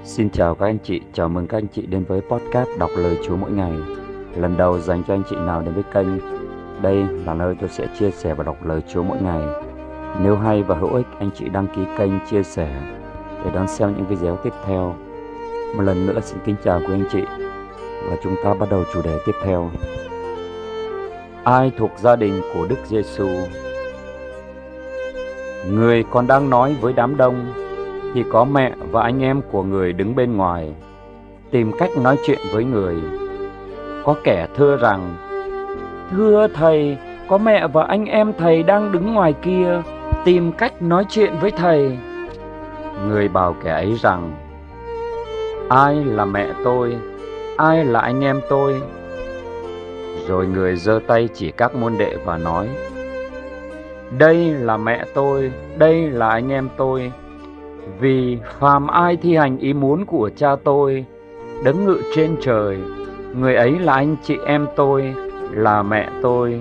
Xin chào các anh chị, chào mừng các anh chị đến với podcast đọc lời Chúa mỗi ngày. Lần đầu dành cho anh chị nào đến với kênh, đây là nơi tôi sẽ chia sẻ và đọc lời Chúa mỗi ngày. Nếu hay và hữu ích, anh chị đăng ký kênh, chia sẻ để đón xem những video tiếp theo. Một lần nữa xin kính chào quý anh chị và chúng ta bắt đầu chủ đề tiếp theo. Ai thuộc gia đình của Đức Giêsu? Người còn đang nói với đám đông thì có mẹ và anh em của người đứng bên ngoài, tìm cách nói chuyện với người. Có kẻ thưa rằng: "Thưa thầy, có mẹ và anh em thầy đang đứng ngoài kia, tìm cách nói chuyện với thầy." Người bảo kẻ ấy rằng: "Ai là mẹ tôi? Ai là anh em tôi?" Rồi người giơ tay chỉ các môn đệ và nói: "Đây là mẹ tôi, đây là anh em tôi. Vì phàm ai thi hành ý muốn của cha tôi, đấng ngự trên trời, người ấy là anh chị em tôi, là mẹ tôi."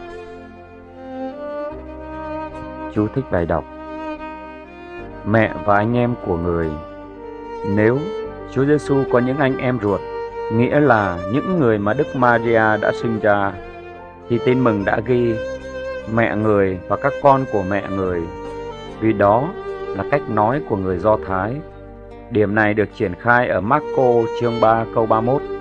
Chú thích bài đọc: mẹ và anh em của người. Nếu Chúa Giêsu có những anh em ruột, nghĩa là những người mà Đức Maria đã sinh ra, thì Tin Mừng đã ghi mẹ người và các con của mẹ người, vì đó là cách nói của người Do Thái. Điểm này được triển khai ở Marco chương 3 câu 31.